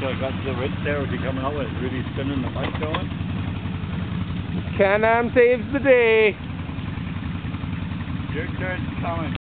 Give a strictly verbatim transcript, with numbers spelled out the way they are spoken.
I got the ridge there, was he coming out with really spinning the bike going? Can-Am saves the day. Your turn coming.